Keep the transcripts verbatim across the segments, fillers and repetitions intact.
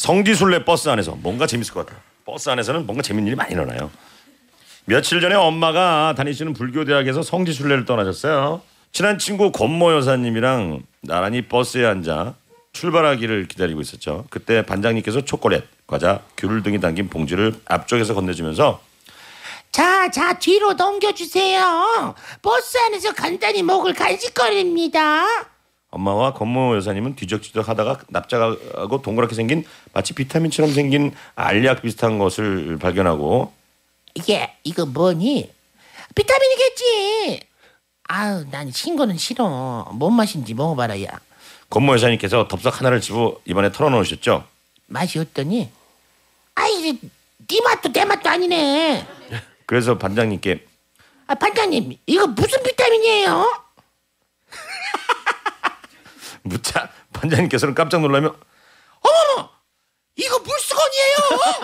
성지순례 버스 안에서 뭔가 재밌을 것 같아요. 버스 안에서는 뭔가 재밌는 일이 많이 일어나요. 며칠 전에 엄마가 다니시는 불교대학에서 성지순례를 떠나셨어요. 친한 친구 권모 여사님이랑 나란히 버스에 앉아 출발하기를 기다리고 있었죠. 그때 반장님께서 초콜릿, 과자, 귤 등이 담긴 봉지를 앞쪽에서 건네주면서 자, 자 뒤로 넘겨주세요. 버스 안에서 간단히 먹을 간식거리입니다. 엄마와 권모 여사님은 뒤적뒤적 하다가 납작하고 동그랗게 생긴 마치 비타민처럼 생긴 알약 비슷한 것을 발견하고 이게 이거 뭐니? 비타민이겠지. 아유, 난 신거는 싫어. 뭔 맛인지 먹어봐라 야. 권모 여사님께서 덥석 하나를 집어 입안에 털어놓으셨죠. 맛이 어떠니? 아이, 네 맛도 내 맛도 아니네. 그래서 반장님께 아, 반장님 이거 무슨 비타민이에요? 묻자 반장님께서는 깜짝 놀라며 어머머, 이거 물수건이에요.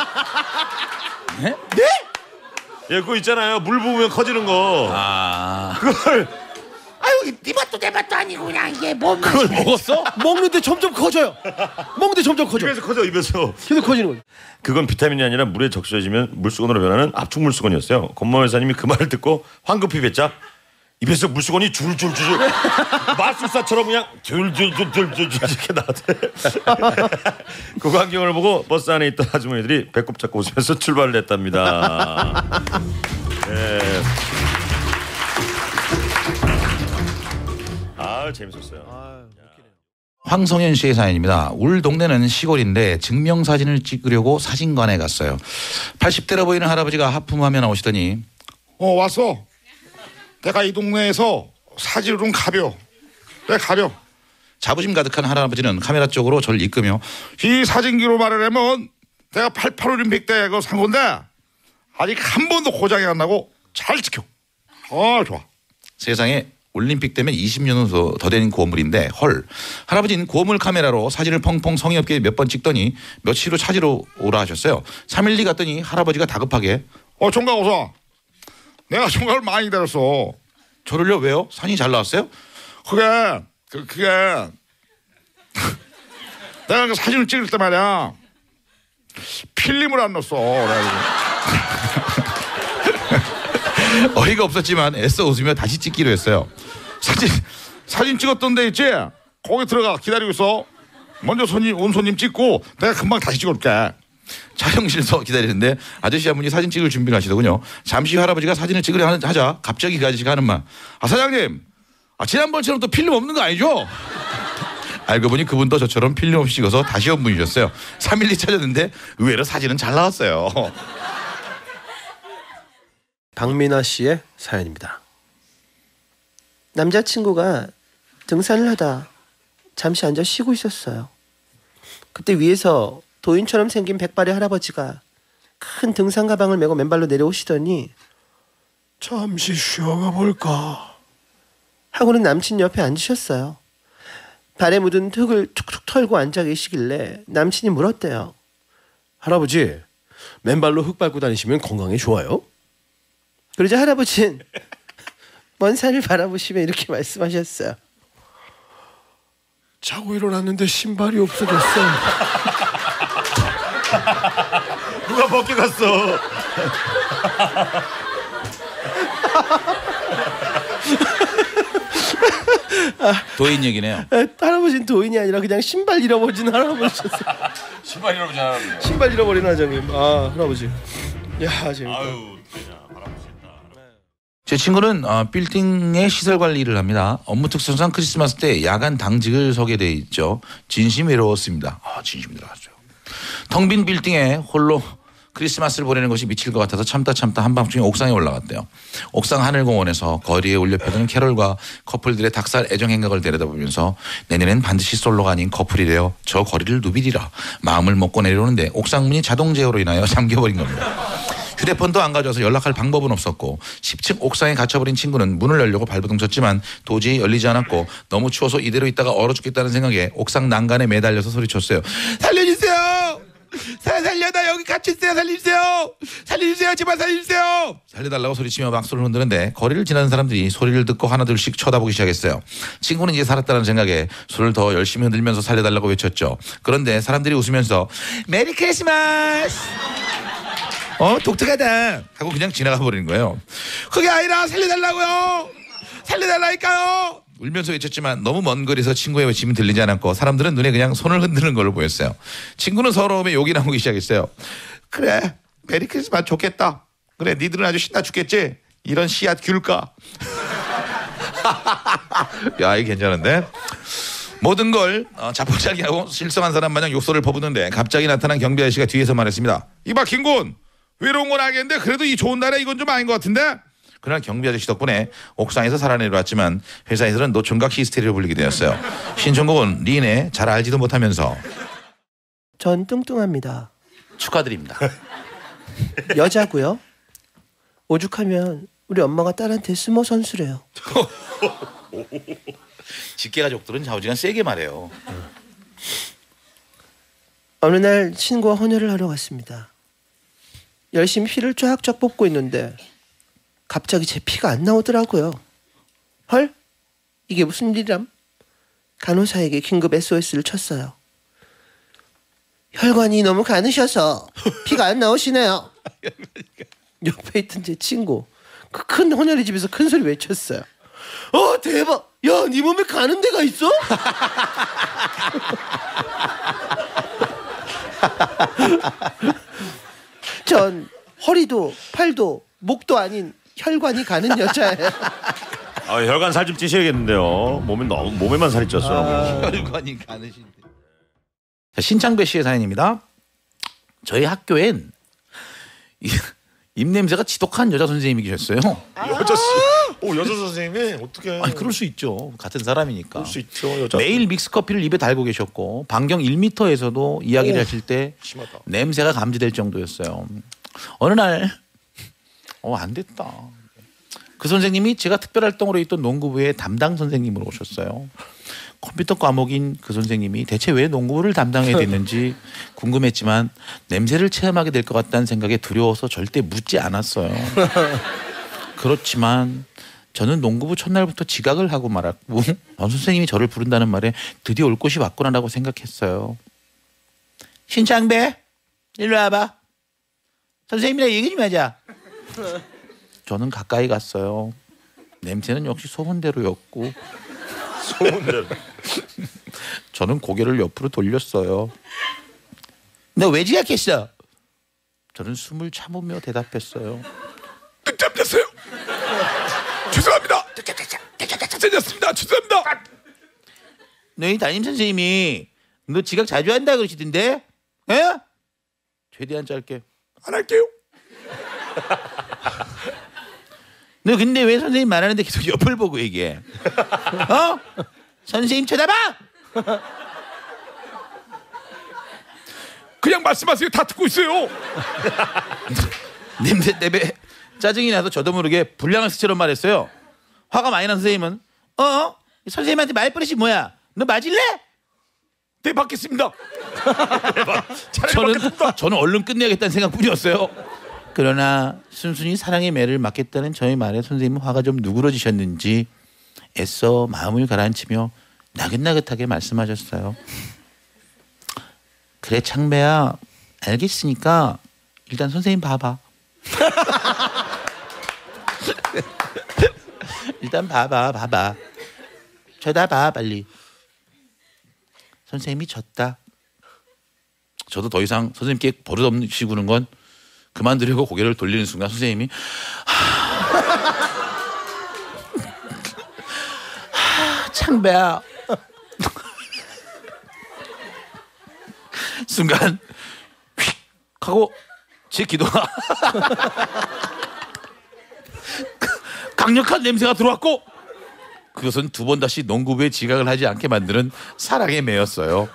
네? 네? 예, 그거 있잖아요. 물 부으면 커지는 거. 아, 그걸 아유, 네 맛도 내 맛도 아니고 그냥 이게 뭔 그걸 맛이야. 먹었어? 먹는데 점점 커져요. 먹는데 점점 커져. 입에서 커져 입에서. 계속 커지는 거죠. 그건 비타민이 아니라 물에 적셔지면 물수건으로 변하는 압축 물수건이었어요. 권모 여사님이 그 말을 듣고 황급히 뱉자 입에서 물수건이 줄줄줄 마술사처럼 그냥 줄줄줄줄줄 이렇게 나왔대. 그 광경을 보고 버스 안에 있던 아주머니들이 배꼽 잡고 웃으면서 출발을 했답니다. 네. 아, 재밌었어요. 황성현 씨의 사연입니다. 울 동네는 시골인데 증명사진을 찍으려고 사진관에 갔어요. 팔십 대로 보이는 할아버지가 하품하며 나오시더니 어 왔어. 내가 이 동네에서 사진을 좀 가벼. 내가 가벼. 자부심 가득한 할아버지는 카메라 쪽으로 저를 이끄며 이 사진기로 말을 하면 내가 팔십팔 올림픽 때 그거 산 건데 아직 한 번도 고장이 안 나고 잘 찍혀. 어 좋아. 세상에 올림픽 때면 이십 년 더 된 고물인데 헐, 할아버지는 고물 카메라로 사진을 펑펑 성의 없게 몇 번 찍더니 며칠 후 찾으러 오라 하셨어요. 삼 일 뒤 갔더니 할아버지가 다급하게 어 총각 어서. 내가 총각을 많이 기다렸어. 저를요? 왜요? 사진이 잘 나왔어요? 그게 그, 그게 내가 그 사진을 찍을 때 말이야 필름을 안 넣었어. 어이가 없었지만 애써 웃으며 다시 찍기로 했어요. 사진 사진 찍었던 데 있지? 거기 들어가 기다리고 있어. 먼저 손님 온 손님 찍고 내가 금방 다시 찍어줄게. 촬영실에서 기다리는데 아저씨 한 분이 사진 찍을 준비를 하시더군요. 잠시 후 할아버지가 사진을 찍으려 하는, 하자 갑자기 그 아저씨가 하는 말. 아 사장님, 아 지난번처럼 또 필름 없는 거 아니죠? 알고 보니 그분도 저처럼 필름 없이 찍어서 다시 온 분이셨어요. 삼 일 뒤 찾았는데 의외로 사진은 잘 나왔어요. 박민아 씨의 사연입니다. 남자친구가 등산을 하다 잠시 앉아 쉬고 있었어요. 그때 위에서 도인처럼 생긴 백발의 할아버지가 큰 등산 가방을 메고 맨발로 내려오시더니 잠시 쉬어가 볼까 하고는 남친 옆에 앉으셨어요. 발에 묻은 흙을 툭툭 털고 앉아 계시길래 남친이 물었대요. 할아버지, 맨발로 흙 밟고 다니시면 건강에 좋아요? 그러자 할아버지는 먼 산을 바라보시며 이렇게 말씀하셨어요. 자고 일어났는데 신발이 없어졌어. 누가 벗겨갔어. 도인 얘기네요. 할아버지는 도인이 아니라 그냥 신발 잃어버린 할아버지셨어요. 신발 잃어버린 할아버지. 신발 잃어버린 하장님. 아 할아버지. 야 재밌다. 아유. 제 친구는 어, 빌딩의 시설 관리를 합니다. 업무 특성상 크리스마스 때 야간 당직을 서게 돼 있죠. 진심 외로웠습니다. 아, 진심 들어갔죠. 텅 빈 빌딩에 홀로 크리스마스를 보내는 것이 미칠 것 같아서 참다 참다 한밤중에 옥상에 올라갔대요. 옥상 하늘공원에서 거리에 울려 펴드는 캐롤과 커플들의 닭살 애정 행각을 내려다보면서 내년엔 반드시 솔로가 아닌 커플이래요. 저 거리를 누비리라 마음을 먹고 내려오는데 옥상 문이 자동 제어로 인하여 잠겨버린 겁니다. 휴대폰도 안 가져와서 연락할 방법은 없었고 십 층 옥상에 갇혀버린 친구는 문을 열려고 발버둥 쳤지만 도저히 열리지 않았고 너무 추워서 이대로 있다가 얼어 죽겠다는 생각에 옥상 난간에 매달려서 소리쳤어요. 살려주세요. 살려 나 여기 같이 있어요. 살려주세요. 살려주세요. 제발 살려주세요. 살려달라고 소리치며 막소를 흔드는데 거리를 지나는 사람들이 소리를 듣고 하나둘씩 쳐다보기 시작했어요. 친구는 이제 살았다는 생각에 손을 더 열심히 흔들면서 살려달라고 외쳤죠. 그런데 사람들이 웃으면서 메리 크리스마스 어 독특하다 하고 그냥 지나가 버리는 거예요. 그게 아니라 살려달라고요. 살려달라니까요. 울면서 외쳤지만 너무 먼 거리에서 친구의 외침이 들리지 않았고 사람들은 눈에 그냥 손을 흔드는 걸로 보였어요. 친구는 서러움에 욕이 나오기 시작했어요. 그래 메리 크리스마스 좋겠다. 그래 니들은 아주 신나 죽겠지. 이런 씨앗 귤까. 야 이게 괜찮은데. 모든 걸 어, 자포자기하고 실성한 사람 마냥 욕설을 퍼붓는데 갑자기 나타난 경비 아저씨가 뒤에서 말했습니다. 이봐 김군 외로운 건 알겠는데 그래도 이 좋은 날에 이건 좀 아닌 것 같은데. 그날 경비 아저씨 덕분에 옥상에서 살아내려왔지만 회사에서는 노총각 히스테리로 불리게 되었어요. 신청곡은 린의 잘 알지도 못하면서. 전 뚱뚱합니다. 축하드립니다. 여자고요. 오죽하면 우리 엄마가 딸한테 스모 선수래요. 직계 가족들은 좌우지간 세게 말해요. 어느 날 친구와 헌혈을 하러 갔습니다. 열심히 피를 쫙쫙 뽑고 있는데 갑자기 제 피가 안 나오더라고요. 헐? 이게 무슨 일이람? 간호사에게 긴급 에스오에스를 쳤어요. 혈관이 너무 가느셔서 피가 안 나오시네요. 옆에 있던 제 친구 그 큰 헌혈의 집에서 큰 소리 외쳤어요. 어 대박! 야, 네 몸에 가는 데가 있어? 전 허리도 팔도 목도 아닌 혈관이 가는 여자예요. 아, 혈관 살 좀 찌셔야겠는데요. 몸에 너무 몸에만 살이 쪘어. 혈관이 가느신데. 신창배 씨의 사연입니다. 저희 학교엔 이- 입냄새가 지독한 여자 선생님이 계셨어요. 여자 씨, 오 여자 선생님이 어떻게? 아니 그럴 수 있죠. 같은 사람이니까. 그럴 수 있죠. 여자. 매일 믹스 커피를 입에 달고 계셨고 반경 일 미터에서도 이야기를 오, 하실 때 심하다. 냄새가 감지될 정도였어요. 어느 날 어, 안 됐다. 그 선생님이 제가 특별활동으로 있던 농구부의 담당 선생님으로 오셨어요. 컴퓨터 과목인 그 선생님이 대체 왜 농구를 담당해야 됐는지 궁금했지만 냄새를 체험하게 될 것 같다는 생각에 두려워서 절대 묻지 않았어요. 그렇지만 저는 농구부 첫날부터 지각을 하고 말았고 원 선생님이 저를 부른다는 말에 드디어 올 곳이 왔구나라고 생각했어요. 신창배 일로 와봐. 선생님이랑 얘기 좀 하자. 저는 가까이 갔어요. 냄새는 역시 소문대로였고 소문대로. 저는 고개를 옆으로 돌렸어요. 너 왜 지각했어? 저는 숨을 참으며 대답했어요. 늦잠 잤어요. 죄송합니다. 늦잠 잤습니다. 죄송합니다. 너희 담임 선생님이 너 지각 자주 한다 그러시던데? 에? 최대한 짧게. 안 할게요. 너 근데 왜 선생님 말하는데 계속 옆을 보고 얘기해? 어? 선생님 쳐다봐! 그냥 말씀하세요. 다 듣고 있어요. 냄새 때문에 짜증이 나서 저도 모르게 불량한 스처럼 말했어요. 화가 많이 난 선생님은 어? 선생님한테 말버릇이 뭐야? 너 맞을래? 네, 받겠습니다. 저는 저는 얼른 끝내야겠다는 생각뿐이었어요. 그러나 순순히 사랑의 매를 맞겠다는 저의 말에 선생님은 화가 좀 누그러지셨는지 애써 마음을 가라앉히며 나긋나긋하게 말씀하셨어요. 그래 창배야 알겠으니까 일단 선생님 봐봐. 일단 봐봐 봐봐. 쳐다봐 빨리. 선생님이 졌다. 저도 더 이상 선생님께 버릇없이 구는 건 그만두려고 고개를 돌리는 순간 선생님이 창배야. 순간 휙 하고 제 기도가 강력한 냄새가 들어왔고 그것은 두 번 다시 농구부에 지각을 하지 않게 만드는 사랑의 매였어요.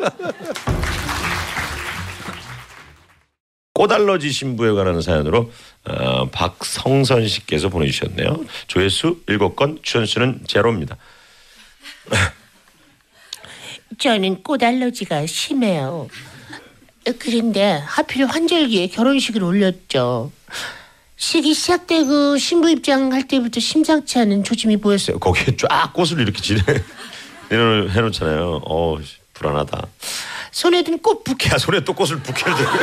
꽃알러지 신부에 관한 사연으로 어, 박성선 씨께서 보내주셨네요. 조회수 일곱 건, 추천수는 제로입니다. 저는 꽃 알러지가 심해요. 그런데 하필 환절기에 결혼식을 올렸죠. 식이 시작되고 신부 입장할 때부터 심상치 않은 조짐이 보였어요. 거기에 쫙 꽃을 이렇게 지내 해놓잖아요. 어 불안하다. 손에 든 꽃 부케. 야 손에 또 꽃을 부케를 들고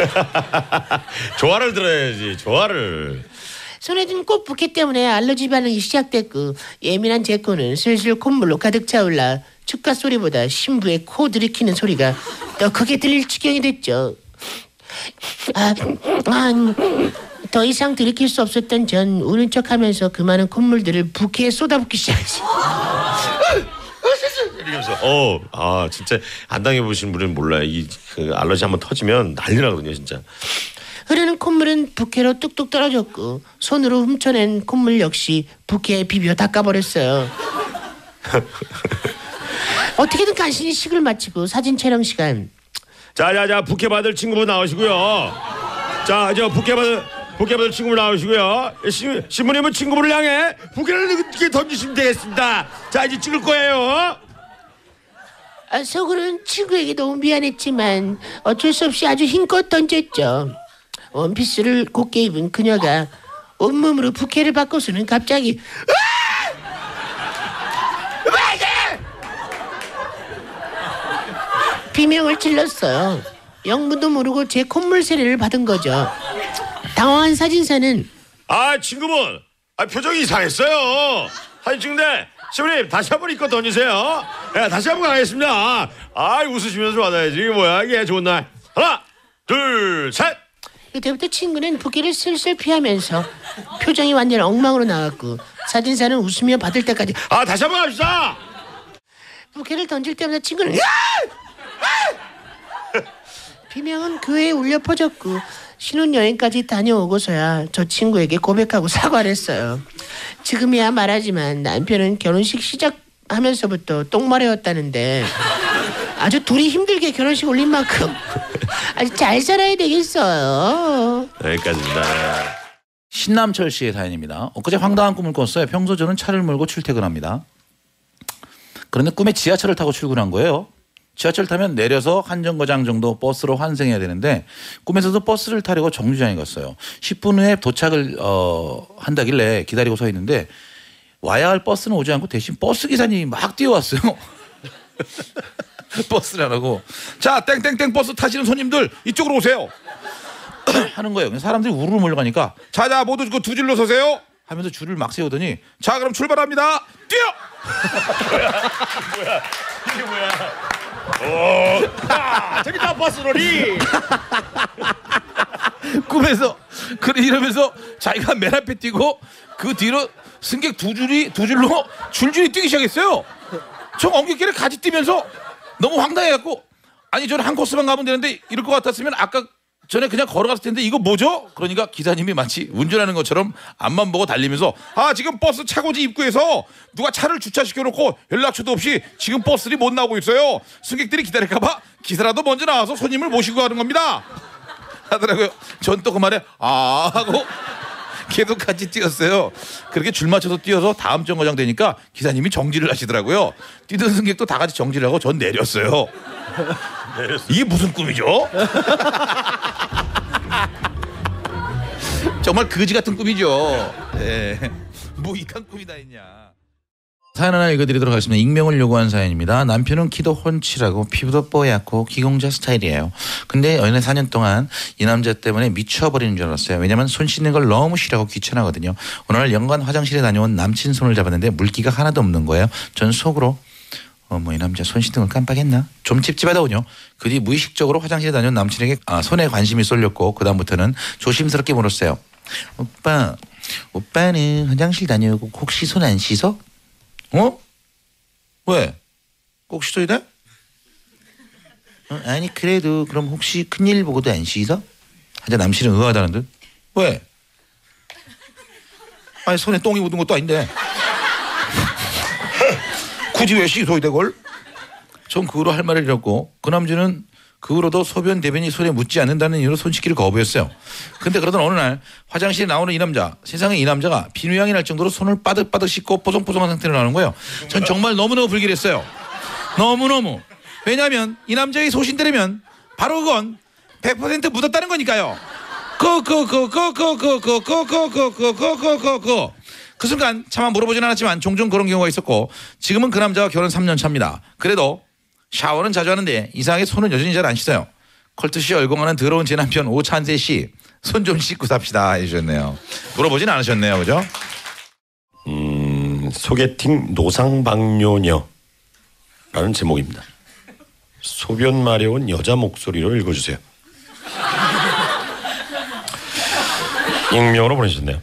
조화를 들어야지 조화를. 손에 든 꽃 부케 때문에 알러지 반응이 시작됐고 예민한 제 코는 슬슬 콧물로 가득 차올라 축가 소리보다 신부의 코 들이키는 소리가 더 크게 들릴 지경이 됐죠. 아, 아, 더 이상 들이킬 수 없었던 전 우는 척하면서 그 많은 콧물들을 부케에 쏟아붓기 시작했어요. 이러면서 어, 아 진짜 안 당해보신 분은 몰라요. 이 그 알러지 한번 터지면 난리 나거든요, 진짜. 흐르는 콧물은 부케로 뚝뚝 떨어졌고 손으로 훔쳐낸 콧물 역시 부케에 비벼 닦아버렸어요. 어떻게든 간신히 식을 마치고 사진 촬영 시간. 자자자 부케 받을 친구분 나오시고요. 자 저 부케 받을 부케 받을 친구분 나오시고요. 시, 신부님은 친구분을 향해 부케를 이렇게 던지시면 되겠습니다. 자 이제 찍을 거예요. 아, 속으로는 친구에게 너무 미안했지만 어쩔 수 없이 아주 힘껏 던졌죠. 원피스를 곱게 입은 그녀가 온몸으로 부케를 받고서는 갑자기 비명을 질렀어요. 영문도 모르고 제 콧물 세례를 받은 거죠. 당황한 사진사는 아 친구분 아 표정이 이상했어요. 사진 찍는데 신부님 다시 한번 입고 던지세요. 예, 다시 한번 가겠습니다. 아 웃으시면서 받아야지. 이게 뭐야 이게 좋은 날. 하나 둘 셋. 그때부터 친구는 부케를 슬슬 피하면서 표정이 완전 엉망으로 나왔고 사진사는 웃으며 받을 때까지 아 다시 한번 갑시다. 부케를 던질 때마다 친구는 비명은 교회에 울려 퍼졌고 신혼여행까지 다녀오고서야 저 친구에게 고백하고 사과를 했어요. 지금이야 말하지만 남편은 결혼식 시작하면서부터 똥마려웠다는데 아주 둘이 힘들게 결혼식 올린 만큼 아주 잘 살아야 되겠어요. 여기까지입니다. 신남철 씨의 사연입니다. 엊그제 황당한 꿈을 꿨어요. 평소 저는 차를 몰고 출퇴근합니다. 그런데 꿈에 지하철을 타고 출근한 거예요. 지하철 타면 내려서 한 정거장 정도 버스로 환승해야 되는데 꿈에서도 버스를 타려고 정류장에 갔어요. 십 분 후에 도착을 어, 한다길래 기다리고 서 있는데 와야 할 버스는 오지 않고 대신 버스 기사님이 막 뛰어왔어요. 버스를 안 하고 자 땡땡땡 버스 타시는 손님들 이쪽으로 오세요 하는 거예요. 사람들이 우르르 몰려가니까 자자 모두 그 두 줄로 서세요 하면서 줄을 막 세우더니 자 그럼 출발합니다. 뛰어. 뭐야 이게 뭐야. 오, 아, 재밌다 버스놀이. 꿈에서 그래 이러면서 자기가 맨 앞에 뛰고 그 뒤로 승객 두 줄이 두 줄로 줄줄이 뛰기 시작했어요. 저 엉겹길에 같이 뛰면서 너무 황당해갖고 아니 저는 한 코스만 가면 되는데 이럴 것 같았으면 아까 전에 그냥 걸어갔을 텐데 이거 뭐죠? 그러니까 기사님이 마치 운전하는 것처럼 앞만 보고 달리면서 아 지금 버스 차고지 입구에서 누가 차를 주차시켜놓고 연락처도 없이 지금 버스들이 못 나오고 있어요. 승객들이 기다릴까봐 기사라도 먼저 나와서 손님을 모시고 가는 겁니다 하더라고요. 전 또 그 말에 아 하고 계속 같이 뛰었어요. 그렇게 줄 맞춰서 뛰어서 다음 정거장 되니까 기사님이 정지를 하시더라고요. 뛰던 승객도 다 같이 정지를 하고 전 내렸어요. 이게 무슨 꿈이죠? 정말 거지 같은 꿈이죠. 네. 뭐 이딴 꿈이 다 있냐. 사연 하나 읽어드리도록 하겠습니다. 익명을 요구한 사연입니다. 남편은 키도 훤칠하고 피부도 뽀얗고 기공자 스타일이에요. 근데 연애 사 년 동안 이 남자 때문에 미쳐버리는 줄 알았어요. 왜냐면 손 씻는 걸 너무 싫어하고 귀찮아하거든요. 어느 날 연간 화장실에 다녀온 남친 손을 잡았는데 물기가 하나도 없는 거예요. 전 속으로 어머 이 남자 손 씻는 걸 깜빡했나? 좀 찝찝하더군요. 그 뒤 무의식적으로 화장실에 다녀온 남친에게 아, 손에 관심이 쏠렸고 그 다음부터는 조심스럽게 물었어요. 오빠, 오빠는 화장실 다녀오고 혹시 손 안 씻어? 어? 왜? 꼭 씻어야 돼? 어, 아니 그래도 그럼 혹시 큰일 보고도 안 씻어? 하자 남친은 의아하다는 듯. 왜? 아니 손에 똥이 묻은 것도 아닌데 굳이 왜 씻어야 돼 그걸? 전 그 후로 할 말을 잃었고 그 남자는 그 후로도 소변 대변이 손에 묻지 않는다는 이유로 손 씻기를 거부했어요. 근데 그러던 어느 날 화장실에 나오는 이 남자, 세상에 이 남자가 비누향이 날 정도로 손을 빠득빠득 씻고 뽀송뽀송한 상태로 나오는 거예요. 전 정말 너무너무 불길했어요. 너무너무. 왜냐하면 이 남자의 소신대로면 바로 그건 백 퍼센트 묻었다는 거니까요. 그 그 그 그 그 그 그 그 그 그 그 그 그 그 그 순간 차마 물어보진 않았지만 종종 그런 경우가 있었고 지금은 그 남자와 결혼 삼 년 차입니다. 그래도 샤워는 자주 하는데 이상하게 손은 여전히 잘 안 씻어요. 컬투씨 열공하는 더러운 제 남편 오찬세 씨 손 좀 씻고 삽시다 해주셨네요. 물어보진 않으셨네요. 그죠? 음, 소개팅 노상방뇨녀라는 제목입니다. 소변 마려운 여자 목소리로 읽어주세요. 익명으로 보내주셨네요.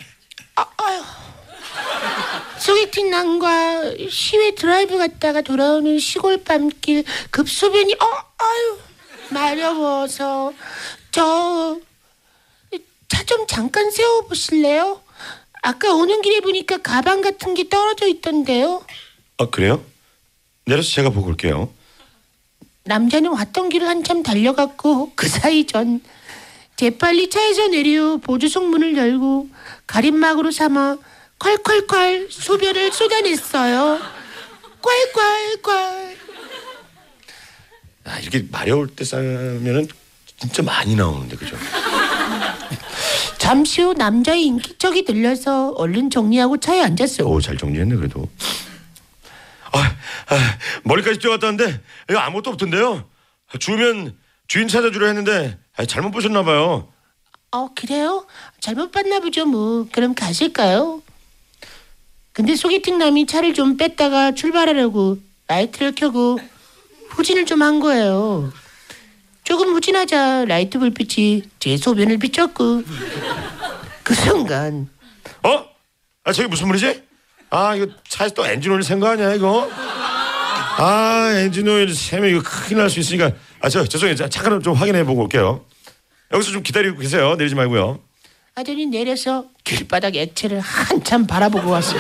소개팅 남과 시외 드라이브 갔다가 돌아오는 시골 밤길 급소변이 어 아유 마려워서 저 차 좀 잠깐 세워보실래요? 아까 오는 길에 보니까 가방 같은 게 떨어져 있던데요. 아 그래요? 내려서 제가 보고 올게요. 남자는 왔던 길을 한참 달려갔고 그 사이 전 재빨리 차에서 내려 보조석 문을 열고 가림막으로 삼아 콸콸콸 소변을 쏟아냈어요. 콸콸콸. 아 이렇게 마려울 때 싸면은 진짜 많이 나오는데 그죠? 잠시 후 남자의 인기척이 들려서 얼른 정리하고 차에 앉았어요. 오 잘 정리했네 그래도. 아, 아 머리까지 뛰어갔다는데 이거 아무것도 없던데요. 주면 주인 찾아주려 했는데 아, 잘못 보셨나 봐요. 어 그래요? 잘못 봤나 보죠 뭐. 그럼 가실까요? 근데 소개팅 남이 차를 좀 뺐다가 출발하려고 라이트를 켜고 후진을 좀 한 거예요. 조금 후진하자 라이트 불빛이 제 소변을 비췄고 그 순간 어? 아 저기 무슨 물이지? 아 이거 차에서 또 엔진 오일 샌 거 아니야 이거? 아 엔진 오일 새면 이거 큰일 날 수 있으니까 아 저 죄송해요 잠깐 좀 확인해 보고 올게요. 여기서 좀 기다리고 계세요. 내리지 말고요. 아들이 내려서 길바닥 액체를 한참 바라보고 왔어요.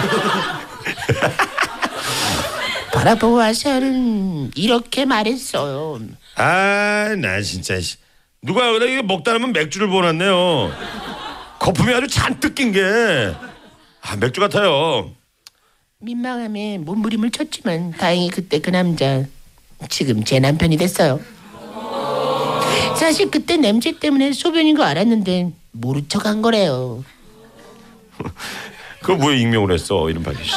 바라보고 와서는 이렇게 말했어요. 아 나 진짜 누가 여기다 이거 먹다 남은 맥주를 부어놨네요. 거품이 아주 잔뜩 낀 게 아, 맥주 같아요. 민망함에 몸부림을 쳤지만 다행히 그때 그 남자 지금 제 남편이 됐어요. 사실 그때 냄새 때문에 소변인 거 알았는데 모른 척 한 거래요. 그거 왜 익명으로 했어? 이름 밝히시지.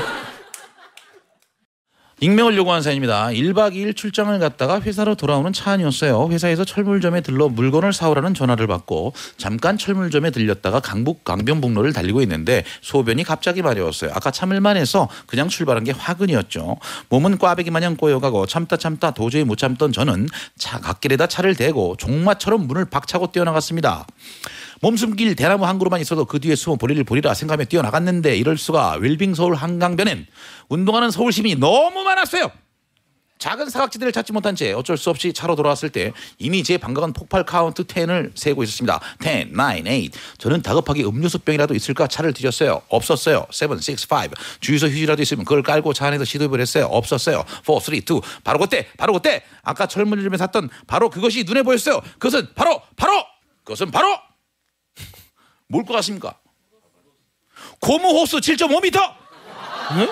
익명을 요구한 사연입니다. 일 박 이 일 출장을 갔다가 회사로 돌아오는 차 안이었어요. 회사에서 철물점에 들러 물건을 사오라는 전화를 받고 잠깐 철물점에 들렸다가 강북 강변북로를 달리고 있는데 소변이 갑자기 마려웠어요. 아까 참을만 해서 그냥 출발한 게 화근이었죠. 몸은 꽈배기 마냥 꼬여가고 참다 참다 도저히 못 참던 저는 차 갓길에다 차를 대고 종마처럼 문을 박차고 뛰어나갔습니다. 몸숨길 대나무 한 그루만 있어도 그 뒤에 숨어 보리를 보리라 생각하며 뛰어나갔는데 이럴 수가. 웰빙 서울 한강변엔 운동하는 서울 시민이 너무 많았어요. 작은 사각지대를 찾지 못한 채 어쩔 수 없이 차로 돌아왔을 때 이미 제 방각은 폭발 카운트 십을 세고 있었습니다. 십, 구, 팔. 저는 다급하게 음료수병이라도 있을까 차를 뒤졌어요. 없었어요. 칠, 육, 오. 주유소 휴지라도 있으면 그걸 깔고 차 안에서 시도해보랬어요. 없었어요. 사, 삼, 이. 바로 그때 바로 그때 아까 철물점에 샀던 바로 그것이 눈에 보였어요. 그것은 바로 바로 그것은 바로 뭘 것 같습니까? 고무 호스 칠 점 오 미터. 네?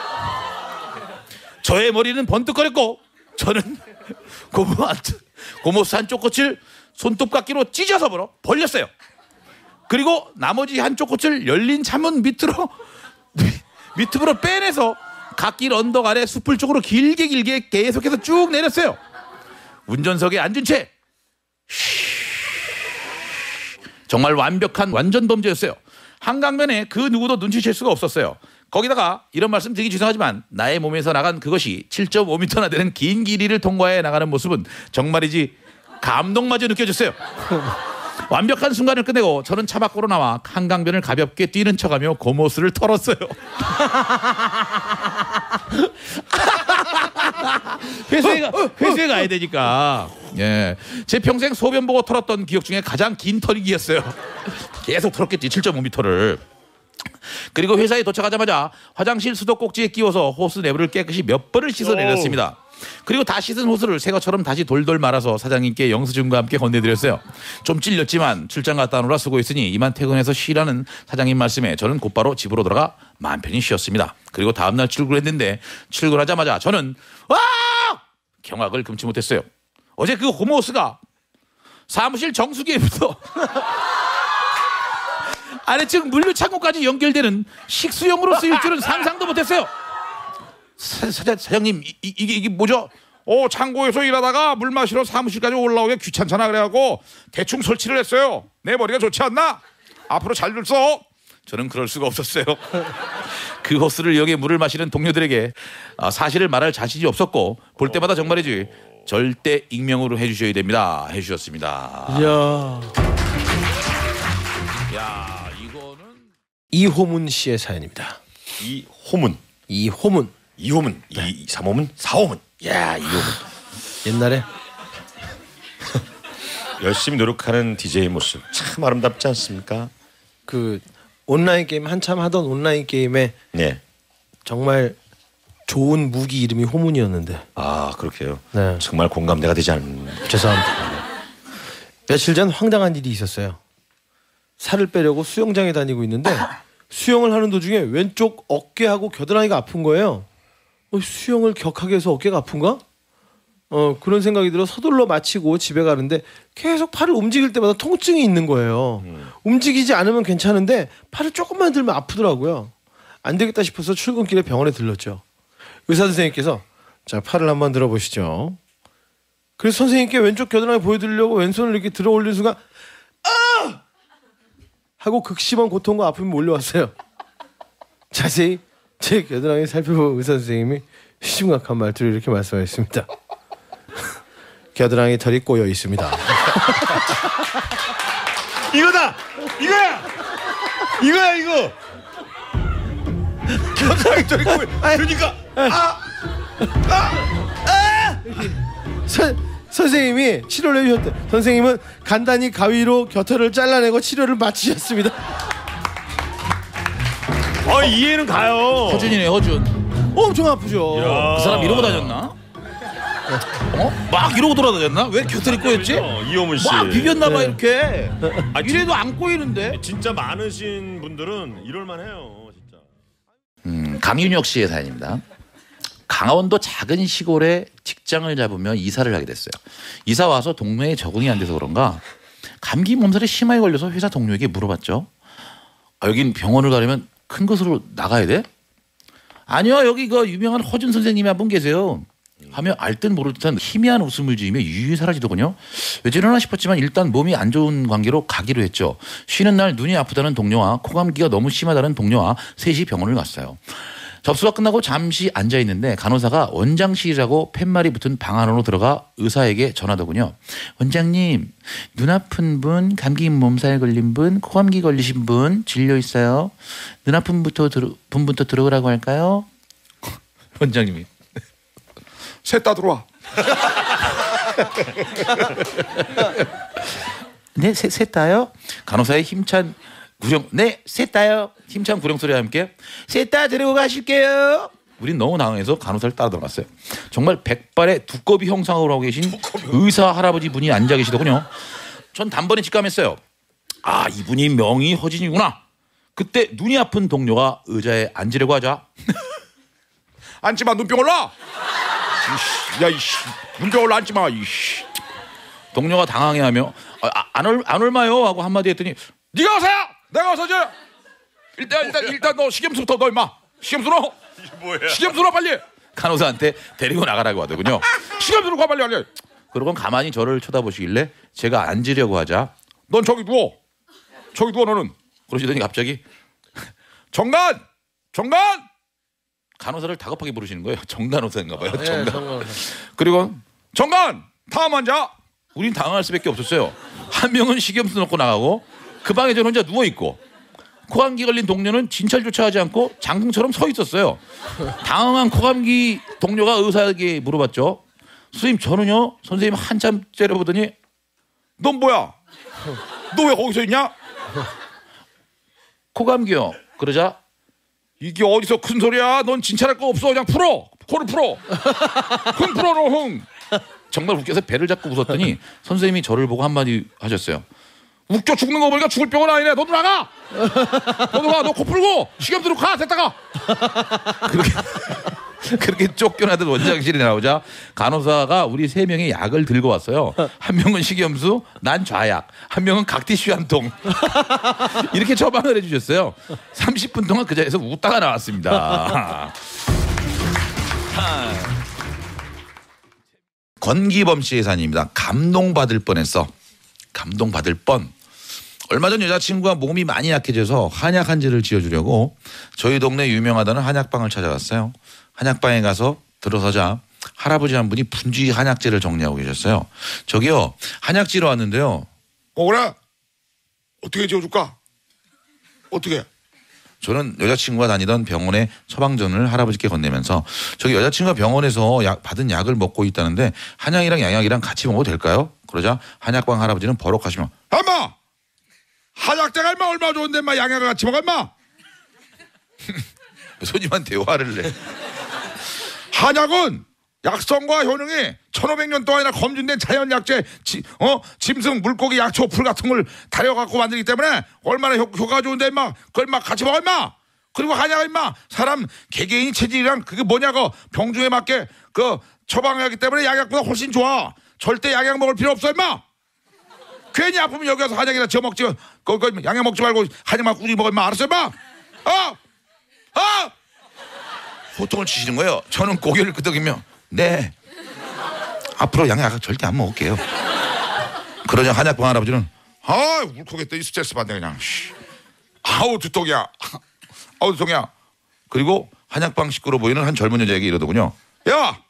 저의 머리는 번뜩거렸고 저는 고무 한, 고무 호스 한쪽 끝을 손톱깎이로 찢어서 벌어 벌렸어요. 그리고 나머지 한쪽 끝을 열린 차문 밑으로 밑으로 빼내서 갓길 언덕 아래 숲을 쪽으로 길게 길게 계속해서 쭉 내렸어요. 운전석에 앉은 채 정말 완벽한 완전 범죄였어요. 한강변에 그 누구도 눈치챌 수가 없었어요. 거기다가 이런 말씀 드리기 죄송하지만 나의 몸에서 나간 그것이 칠 점 오 미터나 되는 긴 길이를 통과해 나가는 모습은 정말이지 감동마저 느껴졌어요. 완벽한 순간을 끝내고 저는 차 밖으로 나와 한강변을 가볍게 뛰는 척하며 고모스를 털었어요. 회수해, 가, 회수해 가야 되니까. 예, 제 평생 소변 보고 털었던 기억 중에 가장 긴 털기였어요. 계속 털었겠지 칠 점 오 미터를. 그리고 회사에 도착하자마자 화장실 수도꼭지에 끼워서 호스 내부를 깨끗이 몇 번을 씻어내렸습니다. 그리고 다 씻은 호스를 새 것처럼 다시 돌돌 말아서 사장님께 영수증과 함께 건네드렸어요. 좀 찔렸지만 출장 갔다 오느라 수고했으니 이만 퇴근해서 쉬라는 사장님 말씀에 저는 곧바로 집으로 돌아가 마음 편히 쉬었습니다. 그리고 다음날 출근했는데 출근하자마자 저는 와! 경악을 금치 못했어요. 어제 그 호모호스가 사무실 정수기부터 아래층 물류 창고까지 연결되는 식수용으로 쓰일 줄은 상상도 못했어요. 사, 사, 사장님 이, 이, 이게 이게 뭐죠? 어 창고에서 일하다가 물 마시러 사무실까지 올라오기 귀찮잖아 그래갖고 대충 설치를 했어요. 내 머리가 좋지 않나? 앞으로 잘 좀 써. 저는 그럴 수가 없었어요. 그 호스를 이용해 물을 마시는 동료들에게 아, 사실을 말할 자신이 없었고 볼 때마다 정말이지 절대 익명으로 해주셔야 됩니다. 해주셨습니다. 이야. 야 이거는 이호문 씨의 사연입니다. 이호문. 이호문. 이호문. 이 삼호문. 사호문. 야 이호문. 옛날에 열심히 노력하는 디제이 모습 참 아름답지 않습니까? 그 온라인 게임 한참 하던 온라인 게임에 네. 정말 좋은 무기 이름이 호문이었는데. 아 그렇게요. 네. 정말 공감대가 되지 않는. 죄송합니다. 며칠 전 황당한 일이 있었어요. 살을 빼려고 수영장에 다니고 있는데 수영을 하는 도중에 왼쪽 어깨하고 겨드랑이가 아픈 거예요. 어, 수영을 격하게 해서 어깨가 아픈가? 어 그런 생각이 들어 서둘러 마치고 집에 가는데 계속 팔을 움직일 때마다 통증이 있는 거예요. 음. 움직이지 않으면 괜찮은데 팔을 조금만 들면 아프더라고요. 안 되겠다 싶어서 출근길에 병원에 들렀죠. 의사 선생님께서 자 팔을 한번 들어보시죠. 그래서 선생님께 왼쪽 겨드랑이 보여드리려고 왼손을 이렇게 들어 올린 순간 아! 하고 극심한 고통과 아픔이 몰려왔어요. 자세히 제 겨드랑이 살펴본 의사 선생님이 심각한 말투로 이렇게 말씀하셨습니다. 겨드랑이 털이 꼬여 있습니다. 이거다. 이거야. 이거야 이거. 겨드랑이 털이 꼬여. 그러니까 아. 아. 아. 선, 선생님이 치료를 해주셨대. 선생님은 간단히 가위로 겨털을 잘라내고 치료를 마치셨습니다. 아 이해는 가요. 허준이네 허준. 엄청 아프죠. 야. 그 사람 이러고 다녔나? 어? 막 이러고 돌아다녔나? 왜 겨털이 꼬였지? 이호문 씨. 막 비볐나봐 네. 이렇게. 아, 이래도 안 꼬이는데. 진짜 많으신 분들은 이럴만해요. 진짜. 음, 강윤혁 씨의 사연입니다. 강원도 작은 시골에 직장을 잡으며 이사를 하게 됐어요. 이사 와서 동네에 적응이 안 돼서 그런가 감기 몸살이 심하게 걸려서 회사 동료에게 물어봤죠. 아, 여긴 병원을 가려면 큰 곳으로 나가야 돼? 아니요, 여기 그 유명한 허준 선생님이 한 분 계세요. 하며 알듯 모를 듯한 희미한 웃음을 지으며 유유히 사라지더군요. 왜 저러나 싶었지만 일단 몸이 안 좋은 관계로 가기로 했죠. 쉬는 날 눈이 아프다는 동료와 코감기가 너무 심하다는 동료와 셋이 병원을 갔어요. 접수가 끝나고 잠시 앉아있는데 간호사가 원장실이라고 팻말이 붙은 방 안으로 들어가 의사에게 전하더군요. 원장님, 눈 아픈 분, 감기 몸살 걸린 분, 코감기 걸리신 분 진료 있어요. 눈 아픈 분부터, 들어, 분부터 들어오라고 할까요? 원장님이 셋 다 들어와. 네, 셋, 셋 다요? 간호사의 힘찬 구령, 네, 셋 다요. 힘찬 구령 소리와 함께 셋 다 데리고 가실게요. 우린 너무 당황해서 간호사를 따라 들어갔어요. 정말 백발의 두꺼비 형상으로 하고 계신 의사 할아버지 분이 앉아 계시더군요. 전 단번에 직감했어요. 아, 이분이 명의 허진이구나. 그때 눈이 아픈 동료가 의자에 앉으려고 하자 앉지마 눈병 올라. 야 이씨 눈병 올라 앉지마 이씨. 동료가 당황해하며 아, 안, 올, 안 올마요 하고 한마디 했더니 네가 어서야. 내가 어서지. 일단 일단 일단 너 식염수부터 넣어 임마. 식염수 넣어. 뭐야? 식염수 넣어 빨리. 간호사한테 데리고 나가라고 하더군요. 식염수 넣어 빨리 빨리. 그러곤 가만히 저를 쳐다보시길래 제가 앉으려고 하자 넌 저기 누워. 저기 누워 너는. 그러시더니 갑자기 정관 정관. 간호사를 다급하게 부르시는 거예요. 정간호사인가 봐요. 네, 정간. 정간호사. 그리고 정관 다음 환자. 우린 당황할 수밖에 없었어요. 한 명은 식염수 넣고 나가고 그 방에 저는 혼자 누워 있고 코감기 걸린 동료는 진찰조차 하지 않고 장군처럼 서 있었어요. 당황한 코감기 동료가 의사에게 물어봤죠. 선생님 저는요. 선생님 한참 째려보더니 넌 뭐야? 너 왜 거기서 있냐? 코감기요. 그러자 이게 어디서 큰 소리야? 넌 진찰할 거 없어. 그냥 풀어. 코를 풀어. 흥 풀어 너 흥. 정말 웃겨서 배를 잡고 웃었더니 선생님이 저를 보고 한마디 하셨어요. 웃겨 죽는 거 보니까 죽을 병은 아니네. 너도 나가. 너도 가. 너 코 풀고 식염수로 가. 됐다가. 그렇게 그렇게 쫓겨나던 원장실에 나오자 간호사가 우리 세 명의 약을 들고 왔어요. 한 명은 식염수, 난 좌약, 한 명은 각티슈 한 통. 이렇게 처방을 해주셨어요. 삼십 분 동안 그 자리에서 웃다가 나왔습니다. 권기범 씨의 사연입니다. 감동받을 뻔했어. 감동받을 뻔. 얼마 전 여자친구가 몸이 많이 약해져서 한약 한 제를 지어주려고 저희 동네 유명하다는 한약방을 찾아갔어요. 한약방에 가서 들어서자 할아버지 한 분이 분주히 한약재를 정리하고 계셨어요. 저기요, 한약지로 왔는데요. 어 그래? 어떻게 지어줄까? 어떻게? 저는 여자친구가 다니던 병원의 처방전을 할아버지께 건네면서 저기 여자친구가 병원에서 약, 받은 약을 먹고 있다는데 한약이랑 양약이랑 같이 먹어도 될까요? 그러자 한약방 할아버지는 버럭하시며 엄마! 한약재가 얼마 얼마 좋은데 마 양약을 같이 먹어 임마. 손님한테 대화를 해. 한약은 약성과 효능이 천오백 년 동안이나 검증된 자연약재, 지, 어? 짐승, 물고기, 약초, 풀 같은 걸 달여갖고 만들기 때문에 얼마나 효, 효과가 좋은데 임마. 그걸 막 같이 먹어 임마. 그리고 한약은 임마 사람 개개인 체질이랑 그게 뭐냐고 병중에 맞게 그 처방하기 때문에 약약보다 훨씬 좋아. 절대 약약 먹을 필요 없어 임마. 괜히 아프면 여기 와서 한약이나 지어 먹지. 그, 그 양약 먹지 말고 한약만 꾸준히 먹어 임마. 알았어 임마. 어? 어? 호통을 치시는 거예요. 저는 고개를 끄덕이며 네. 앞으로 양약 절대 안 먹을게요. 그러자 한약방 할아버지는 아 울컥했더니 스트레스 받네 그냥. 아우 두통이야. 아우 두통이야. 그리고 한약방 식구로 보이는 한 젊은 여자에게 이러더군요. 야!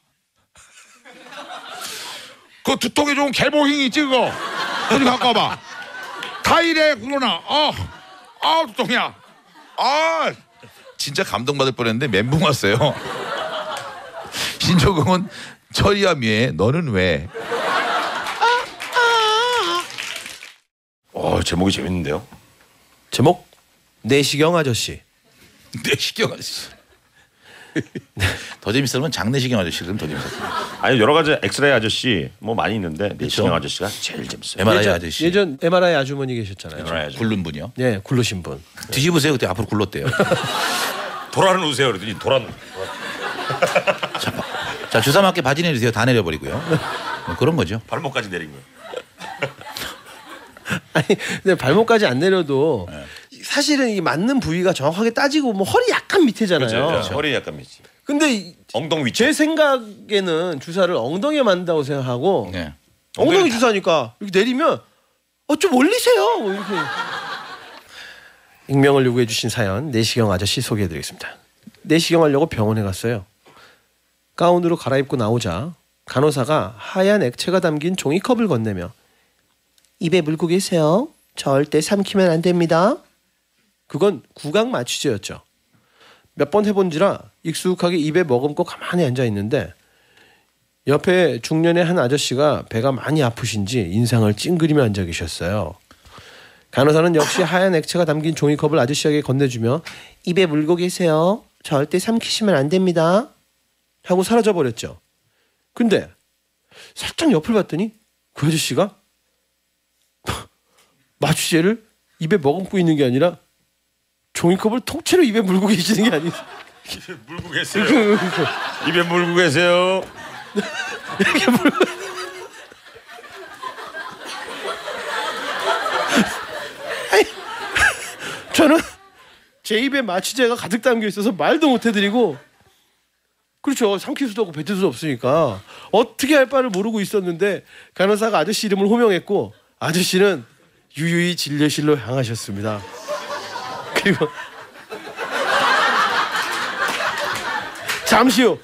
그 두통에 좋은 개보행이 있지 그거. 어디 갖고 와봐. 다 이래 그러나. 아, 아 두통이야. 아. 진짜 감동받을 뻔했는데 멘붕 왔어요. 신조공은 철이와 미의 너는 왜? 어, 제목이 재밌는데요. 제목 내시경 아저씨. 내시경 아저씨. 더 재밌으면 장내시경 아저씨는 더 재밌었어요. 아니 여러 가지 엑스레이 아저씨 뭐 많이 있는데 내시경 아저씨가 제일 재밌어요. 엠알아이 예전, 아저씨. 예전 엠알아이 아주머니 계셨잖아요. 엠알아이 아저씨. 굴른 분이요. 예, 굴르신 분. 뒤집으세요. 그때 앞으로 굴렀대요. 도라는 우세요 그러더니 도라는. 자, 자 주사 맞게 바지 내리세요. 다 내려버리고요. 뭐 그런 거죠. 발목까지 내린 거예요. 아니, 근데 발목까지 안 내려도 사실은 이 맞는 부위가 정확하게 따지고 뭐 허리 약간 밑에잖아요. 그렇죠. 그렇죠. 허리 약간 밑이. 근데 이- 엉덩이 위치. 제 생각에는 주사를 엉덩이에 맞는다고 생각하고 네. 엉덩이 엉덩이 주사니까 이렇게 내리면 어 좀 올리세요. 뭐 이렇게. 익명을 요구해 주신 사연 내시경 아저씨 소개해드리겠습니다. 내시경 하려고 병원에 갔어요. 가운으로 갈아입고 나오자 간호사가 하얀 액체가 담긴 종이컵을 건네며 입에 물고 계세요. 절대 삼키면 안 됩니다. 그건 구강 마취제였죠. 몇 번 해본지라 익숙하게 입에 머금고 가만히 앉아 있는데 옆에 중년의 한 아저씨가 배가 많이 아프신지 인상을 찡그리며 앉아 계셨어요. 간호사는 역시 하얀 액체가 담긴 종이컵을 아저씨에게 건네주며 입에 물고 계세요. 절대 삼키시면 안 됩니다. 하고 사라져버렸죠. 근데 살짝 옆을 봤더니 그 아저씨가 마취제를 입에 머금고 있는 게 아니라 종이컵을 통째로 입에 물고 계시는 게 아니에요. 입에 물고 계세요. 입에 물고 계세요. 이렇게 물고 아니, 저는 제 입에 마취제가 가득 담겨 있어서 말도 못 해드리고 그렇죠. 삼킬 수도 없고 뱉을 수도 없으니까 어떻게 할 바를 모르고 있었는데 간호사가 아저씨 이름을 호명했고 아저씨는 유유히 진료실로 향하셨습니다. 그리고 잠시 후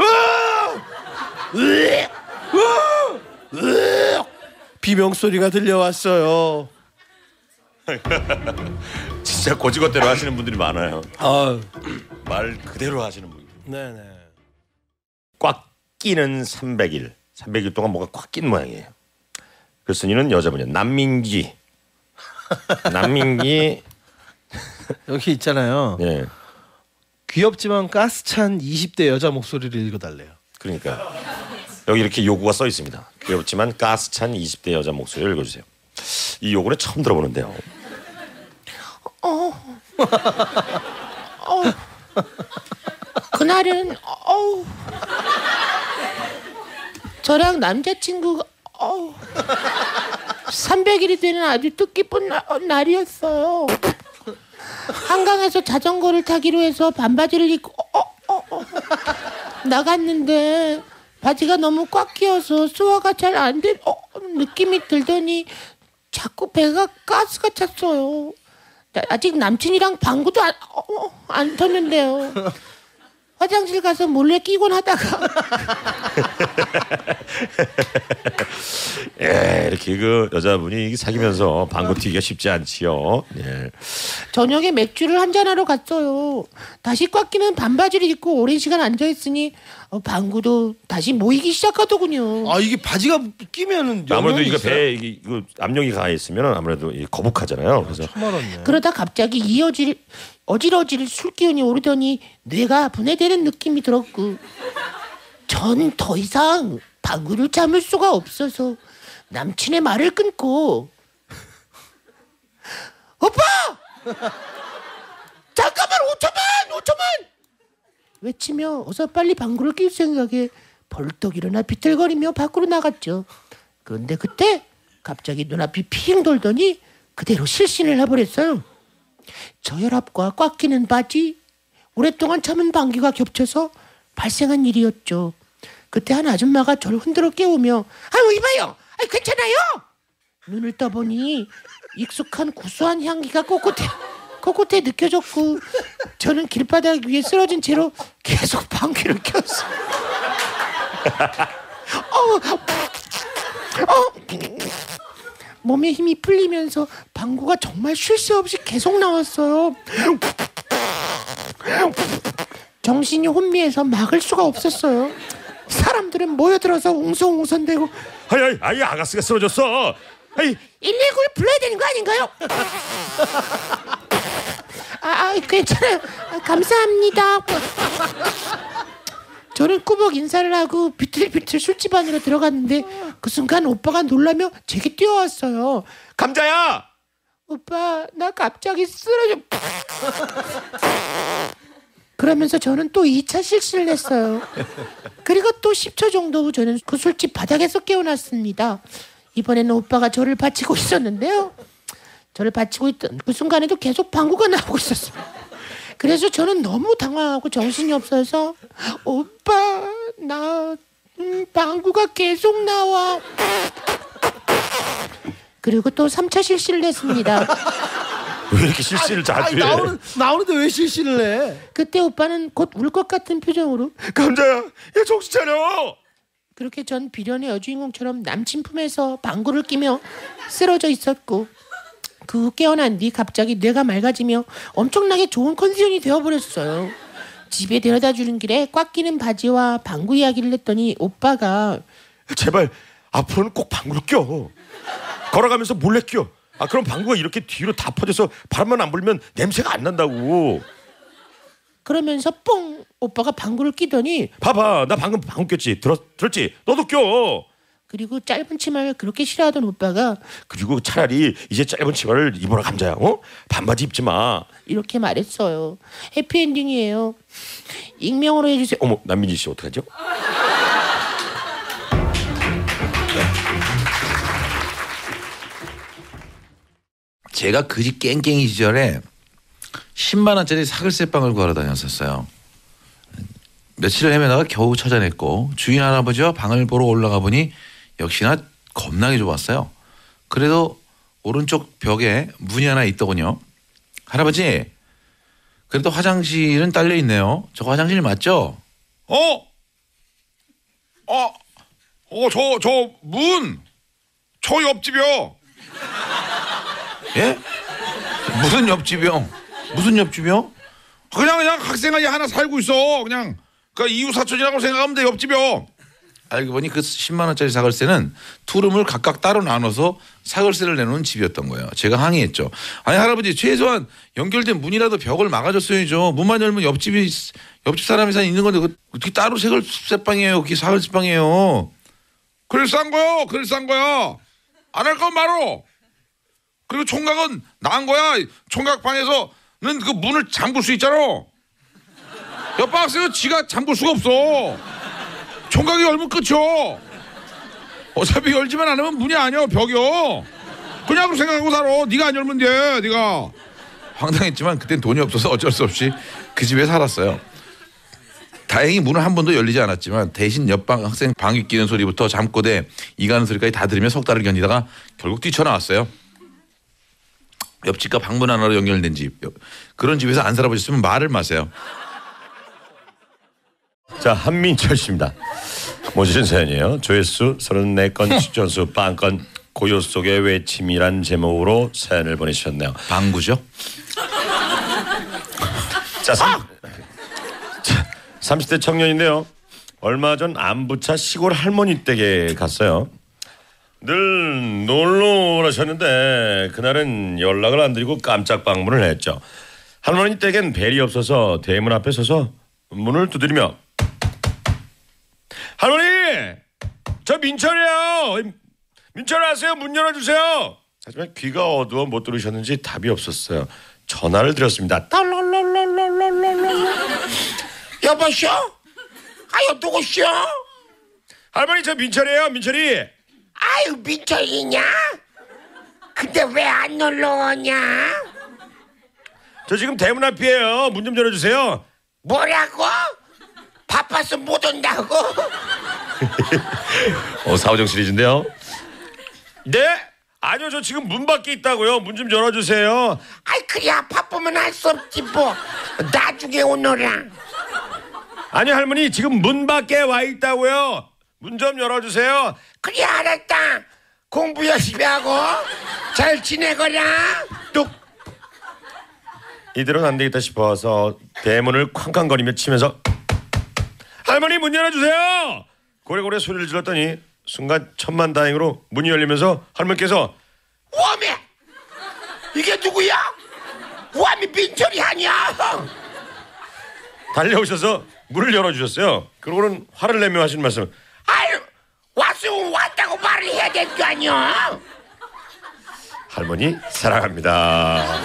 비명 소리가 들려왔어요. 진짜 고지것대로 하시는 분들이 많아요. 아, 말 그대로 하시는 분. 네네. 꽉 끼는 삼백 일. 삼백 일 동안 뭐가 꽉 낀 모양이에요. 그 순위는 여자분이요. 남민기. 남민기. 여기 있잖아요. 예. 귀엽지만 가스찬 이십 대 여자 목소리를 읽어달래요. 그러니까 여기 이렇게 요구가 써 있습니다. 귀엽지만 가스찬 이십 대 여자 목소리를 읽어주세요. 이 요구는 처음 들어보는데요. 그냥 그날은 어우 저랑 남자친구가 어우 삼백 일이 되는 아주 뜻깊은 나, 날이었어요. 한강에서 자전거를 타기로 해서 반바지를 입고 어, 어, 어, 나갔는데 바지가 너무 꽉 끼어서 소화가 잘 안 된 어, 느낌이 들더니 자꾸 배가 가스가 찼어요. 아직 남친이랑 방구도 안, 어, 안 텄는데요. 화장실 가서 몰래 끼곤 하다가 예, 이렇게 그 여자분이 사귀면서 방구 튀기가 쉽지 않지요. 예. 저녁에 맥주를 한잔하러 갔어요. 다시 꽉 끼는 반바지를 입고 오랜 시간 앉아있으니 어, 방구도 다시 모이기 시작하더군요. 아 이게 바지가 끼면은 아무래도 영향이 이거 있어요? 배에 이게 이거 압력이 가해 있으면 아무래도 이 거북하잖아요. 그래서 처음 알았네. 그러다 갑자기 이어질 어질어질 술 기운이 오르더니 뇌가 분해되는 느낌이 들었고 전 더 이상 방구를 참을 수가 없어서 남친의 말을 끊고 오빠! 잠깐만 오천만! 오천만! 외치며 어서 빨리 방구를 낄 생각에 벌떡 일어나 비틀거리며 밖으로 나갔죠. 그런데 그때 갑자기 눈앞이 핑 돌더니 그대로 실신을 해버렸어요. 저혈압과 꽉 끼는 바지, 오랫동안 참은 방귀가 겹쳐서 발생한 일이었죠. 그때 한 아줌마가 저를 흔들어 깨우며 아유 이봐요, 아유, 괜찮아요? 눈을 떠보니 익숙한 구수한 향기가 꼿꼿해 꼿꼿해 느껴졌고 저는 길바닥 위에 쓰러진 채로 계속 방귀를 꼈어요. 어, 어, 몸에 힘이 풀리면서 방구가 정말 쉴 새 없이 계속 나왔어요. 정신이 혼미해서 막을 수가 없었어요. 사람들은 모여들어서 웅성웅성대고 아이 아이 아이 아가씨가 쓰러졌어. 아이 일일구를 불러야 되는 거 아닌가요? 아, 아 괜찮아요. 아, 감사합니다. 저는 꾸벅 인사를 하고 비틀비틀 술집 안으로 들어갔는데 그 순간 오빠가 놀라며 제게 뛰어왔어요. 감자야. 오빠 나 갑자기 쓰러져. 그러면서 저는 또 이 차 실신을 했어요. 그리고 또 십 초 정도 후 저는 그 술집 바닥에서 깨어났습니다. 이번에는 오빠가 저를 받치고 있었는데요. 저를 받치고 있던 그 순간에도 계속 방구가 나오고 있었어요. 그래서 저는 너무 당황하고 정신이 없어서 오빠 나 음, 방구가 계속 나와. 그리고 또 삼 차 실신을 했습니다. 왜 이렇게 실신을 자주 아니, 해? 나오는 나오는데 왜 실신을 해? 그때 오빠는 곧 울 것 같은 표정으로 감자야, 야 정신 차려. 그렇게 전 비련의 여주인공처럼 남친 품에서 방구를 끼며 쓰러져 있었고 그 후 깨어난 뒤 갑자기 뇌가 맑아지며 엄청나게 좋은 컨디션이 되어버렸어요. 집에 데려다 주는 길에 꽉 끼는 바지와 방구 이야기를 했더니 오빠가 제발 앞으로는 꼭 방구를 껴. 걸어가면서 몰래 껴. 아 그럼 방구가 이렇게 뒤로 다 퍼져서 바람만 안 불면 냄새가 안 난다고. 그러면서 뽕 오빠가 방구를 끼더니 봐봐 나 방금 방구 꼈지. 들었, 들었지? 너도 껴. 그리고 짧은 치마를 그렇게 싫어하던 오빠가 그리고 차라리 이제 짧은 치마를 입어라 감자야. 어? 반바지 입지 마. 이렇게 말했어요. 해피엔딩이에요. 익명으로 해주세요. 어머 남민지 씨 어떡하죠? 제가 그 집 깽깽이 시절에 십만 원짜리 사글세빵을 구하러 다녔었어요. 며칠을 헤매다가 겨우 찾아냈고 주인 할아버지와 방을 보러 올라가 보니 역시나 겁나게 좁았어요. 그래도 오른쪽 벽에 문이 하나 있더군요. 할아버지 그래도 화장실은 딸려 있네요. 저 화장실 맞죠? 어? 어? 어, 저, 저, 문! 저 옆집이요. 예? 무슨 옆집이요? 무슨 옆집이요? 그냥, 그냥 학생아이 하나 살고 있어. 그냥, 그 이웃 사촌이라고 생각하면 돼, 옆집이요. 알고 보니 그 십만 원짜리 사글세는 투룸을 각각 따로 나눠서 사글세를 내놓은 집이었던 거예요. 제가 항의했죠. 아니 할아버지 최소한 연결된 문이라도 벽을 막아줬어야죠. 문만 열면 옆집이 옆집 사람이 사 있는 건데 어떻게 따로 사글세빵이에요. 그게 사글세빵이에요. 그래 싼 거요. 그래 싼 거야. 안 할 건 말어. 그리고 총각은 나은 거야. 총각 방에서는 그 문을 잠글 수 있잖아. 옆박스는 지가 잠글 수가 없어. 총각이 열면 끝이요. 어차피 열지만 않으면 문이 아니야, 벽이요. 그냥 그렇게 생각하고 살아. 네가 안 열면 돼, 네가. 황당했지만 그땐 돈이 없어서 어쩔 수 없이 그 집에 살았어요. 다행히 문은 한 번도 열리지 않았지만 대신 옆방 학생 방귀 끼는 소리부터 잠꼬대 이가는 소리까지 다 들으며 석 달을 견디다가 결국 뛰쳐나왔어요. 옆집과 방문 하나로 연결된 집. 그런 집에서 안 살아보셨으면 말을 마세요. 자, 한민철 씨입니다. 모시는 사연이에요. 조회수 서른네 건, 추천수 영 건, 고요 속의 외침이란 제목으로 사연을 보내주셨네요. 방구죠? 자, 삼, 자, 삼십 대 청년인데요. 얼마 전 안부차 시골 할머니 댁에 갔어요. 늘 놀러 오셨는데 그날은 연락을 안 드리고 깜짝 방문을 했죠. 할머니 댁엔 벨이 없어서 대문 앞에 서서 문을 두드리며 할머니! 저 민철이에요. 민철 아세요? 문 열어주세요. 하지만 귀가 어두워 못 들으셨는지 답이 없었어요. 전화를 드렸습니다. 여보시오? 아유 누구시오? 할머니 저 민철이에요. 민철이. 아유 민철이냐? 근데 왜 안 놀러 오냐? 저 지금 대문 앞이에요. 문 좀 열어주세요. 뭐라고? 바빠서 못 온다고? 어, 사오정 시리즈인데요. 네? 아니요 저 지금 문 밖에 있다고요. 문 좀 열어주세요. 아이 그래야 바쁘면 할 수 없지 뭐. 나중에 오너라. 아니 할머니 지금 문 밖에 와 있다고요. 문 좀 열어주세요. 그래 알았다. 공부 열심히 하고 잘 지내거라. 뚝. 이대로는 안 되겠다 싶어서 대문을 쾅쾅거리며 치면서 할머니 문 열어주세요. 고래고래 소리를 질렀더니 순간 천만다행으로 문이 열리면서 할머니께서 와메 이게 누구야? 와메 민철이 아니야. 달려오셔서 문을 열어주셨어요. 그러고는 화를 내며 하신 말씀. 아유 왔으면 왔다고 말을 해야 될 거 아니야. 할머니 사랑합니다.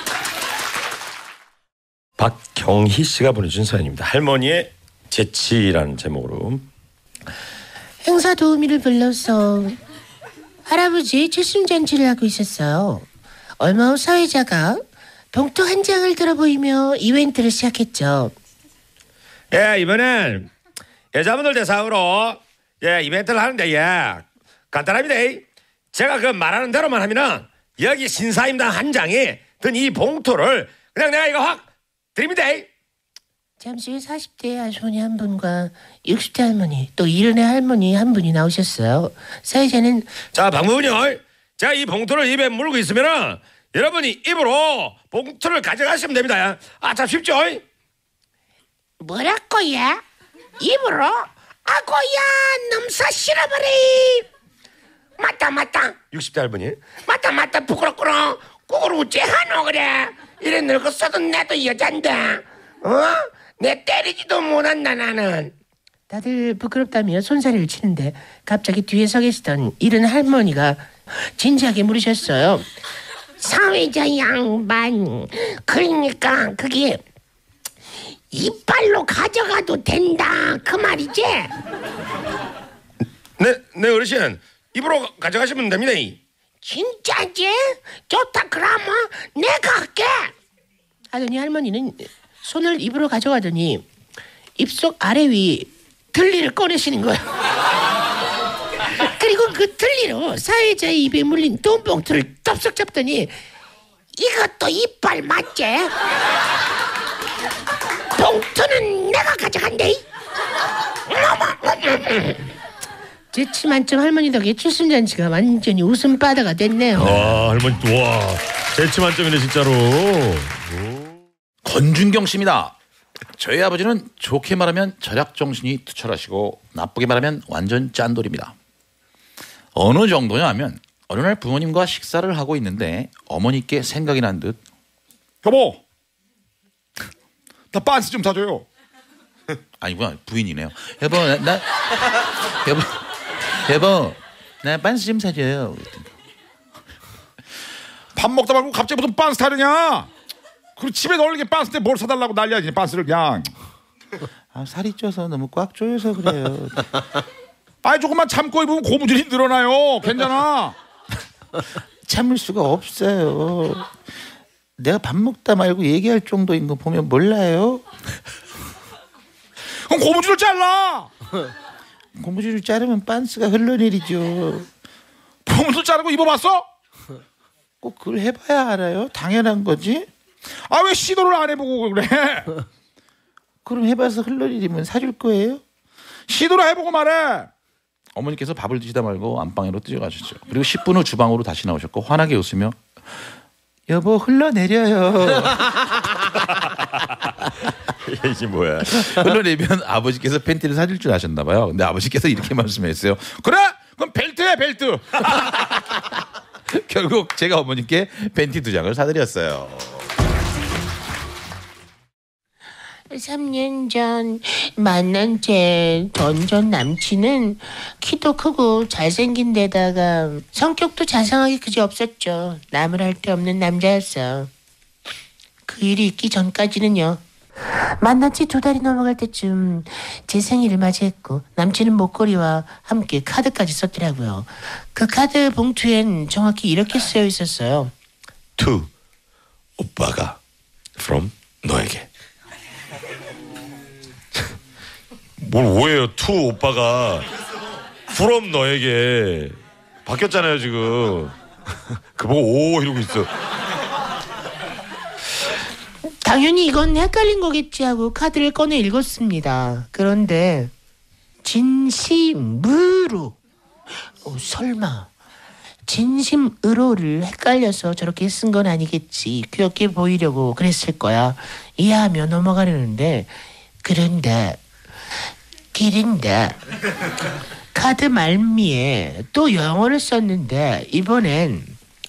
박경희 씨가 보내준 사연입니다. 할머니의 재치라는 제목으로. 행사 도우미를 불러서 할아버지 칠순잔치를 하고 있었어요. 얼마 후 사회자가 봉투 한 장을 들어 보이며 이벤트를 시작했죠. 예, 이번엔 여자분들 대상으로 예 이벤트를 하는데 예 간단합니다. 제가 그 말하는 대로만 하면은 여기 신사임당 한 장이 든 이 봉투를 그냥 내가 이거 확 드립니다. 잠시 후 사십 대 아주머니 한 분과 육십 대 할머니 또 일흔의 할머니 한 분이 나오셨어요. 사회자는 자 방문요. 제가 이 봉투를 입에 물고 있으면은 여러분이 입으로 봉투를 가져가시면 됩니다. 아 참 쉽죠? 뭐라고야? 입으로? 아고야 넘사 싫어버리. 맞다 맞다 육십 대 할머니. 맞다 맞다 부끄럽구나. 그걸 어째 하노 그래. 이래 늙었어도 내도 여잔데 어? 내 때리지도 못한다 나는. 다들 부끄럽다며 손사래를 치는데 갑자기 뒤에 서 계시던 이른 할머니가 진지하게 물으셨어요. 사회자 양반 그러니까 그게 이빨로 가져가도 된다 그 말이지? 네, 네 어르신 입으로 가져가시면 됩니다. 진짜지? 좋다 그러면 내가 할게 하더니 할머니는 손을 입으로 가져가더니 입속 아래 위 들리를 꺼내시는 거예요. 그리고 그 들리로 사회자의 입에 물린 돈봉투를 덥석 잡더니 이것도 이빨 맞지? 봉투는 내가 가져간대. 재치 만점 할머니 덕에 칠순잔치가 완전히 웃음바다가 됐네요. 와 할머니 와 재치 만점이네 진짜로. 권준경 씨입니다. 저희 아버지는 좋게 말하면 절약 정신이 투철하시고 나쁘게 말하면 완전 짠돌입니다. 어느 정도냐 하면 어느 날 부모님과 식사를 하고 있는데 어머니께 생각이 난 듯 여보 나 빤스 좀 사줘요. 아니구나 부인이네요. 여보 나, 나 여보 여보 나 빤스 좀 사줘요. 밥 먹다 말고 갑자기 무슨 빤스 타려냐. 그리고 집에 널리게 빤스인데 뭘 사달라고 난리야. 빤스를 그냥. 아, 살이 쪄서 너무 꽉 조여서 그래요. 아이 조금만 참고 입으면 고무줄이 늘어나요. 괜찮아. 참을 수가 없어요. 내가 밥 먹다 말고 얘기할 정도인 거 보면 몰라요. 그럼 고무줄을 잘라. 고무줄을 자르면 빤스가 흘러내리죠. 고무줄 자르고 입어봤어? 꼭 그걸 해봐야 알아요. 당연한 거지. 아 왜 시도를 안 해보고 그래? 그럼 해봐서 흘러내리면 사줄 거예요? 시도를 해보고 말해. 어머니께서 밥을 드시다 말고 안방으로 뛰어가셨죠. 그리고 십 분 후 주방으로 다시 나오셨고 환하게 웃으며 여보 흘러내려요. 이게 뭐야? 흘러내면 아버지께서 팬티를 사줄 줄 아셨나 봐요. 근데 아버지께서 이렇게 말씀했어요. 그래? 그럼 벨트해 벨트. 결국 제가 어머니께 팬티 두 장을 사드렸어요. 삼 년 전 만난 제 던전 남친은 키도 크고 잘생긴 데다가 성격도 자상하게 그지 없었죠. 남을 할 데 없는 남자였어. 그 일이 있기 전까지는요. 만난 지 두 달이 넘어갈 때쯤 제 생일을 맞이했고 남친은 목걸이와 함께 카드까지 썼더라고요. 그 카드 봉투엔 정확히 이렇게 쓰여 있었어요. To 오빠가 from 너에게. 뭘 오해요? To 오빠가 from 너에게 바뀌었잖아요 지금. 그보고 오 이러고 있어. 당연히 이건 헷갈린 거겠지 하고 카드를 꺼내 읽었습니다. 그런데 진심으로 어, 설마 진심으로를 헷갈려서 저렇게 쓴 건 아니겠지. 귀엽게 보이려고 그랬을 거야. 이해하며 넘어가려는데 그런데 길인데 카드 말미에 또 영어를 썼는데 이번엔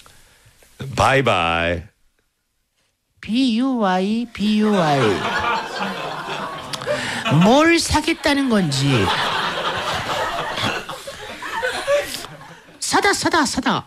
바이바이. B-U-Y, B-U-Y. 뭘 사겠다는 건지. 사다 사다 사다.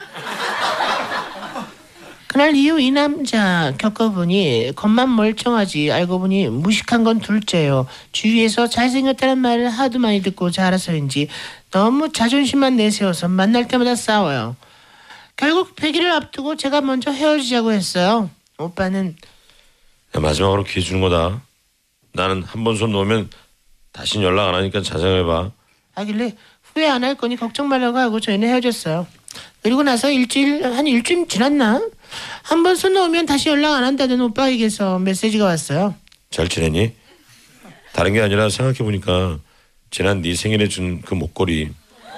그날 이후 이 남자 겪어보니 겉만 멀쩡하지 알고 보니 무식한 건 둘째요. 주위에서 잘생겼다는 말을 하도 많이 듣고 자라서인지 너무 자존심만 내세워서 만날 때마다 싸워요. 결국 백 일을 앞두고 제가 먼저 헤어지자고 했어요. 오빠는 야, 마지막으로 기회 주는 거다. 나는 한 번 손 놓으면 다신 연락 안 하니까 자정해봐. 하길래 후회 안 할 거니 걱정 말라고 하고 저희는 헤어졌어요. 그리고 나서 일주일 한 일주일 지났나? 한 번 손 놓으면 다시 연락 안 한다는 오빠에게서 메시지가 왔어요. 잘 지냈니? 다른 게 아니라 생각해보니까 지난 네 생일에 준 그 목걸이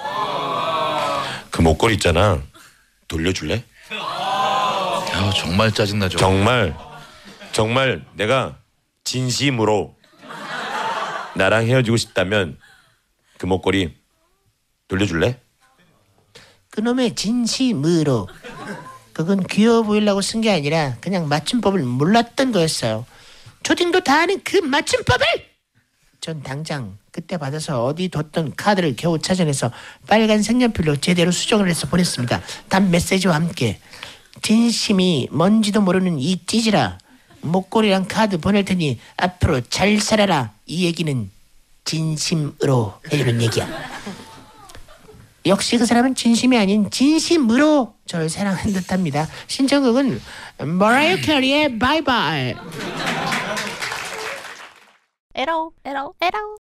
그 목걸이 있잖아. 돌려줄래? 야, 정말 짜증나죠. 정말 정말 내가 진심으로 나랑 헤어지고 싶다면 그 목걸이 돌려줄래? 그놈의 진심으로. 그건 귀여워 보이려고 쓴 게 아니라 그냥 맞춤법을 몰랐던 거였어요. 초딩도 다 아는 그 맞춤법을! 전 당장 그때 받아서 어디 뒀던 카드를 겨우 찾아내서 빨간 색연필로 제대로 수정을 해서 보냈습니다. 단 메시지와 함께 진심이 뭔지도 모르는 이 찌질아, 목걸이랑 카드 보낼 테니 앞으로 잘 살아라. 이 얘기는 진심으로 해주는 얘기야. 역시 그 사람은 진심이 아닌 진심으로 저를 사랑한 듯합니다. 신청곡은 머라이어 캐리의 바이바이. 에러 에러 에러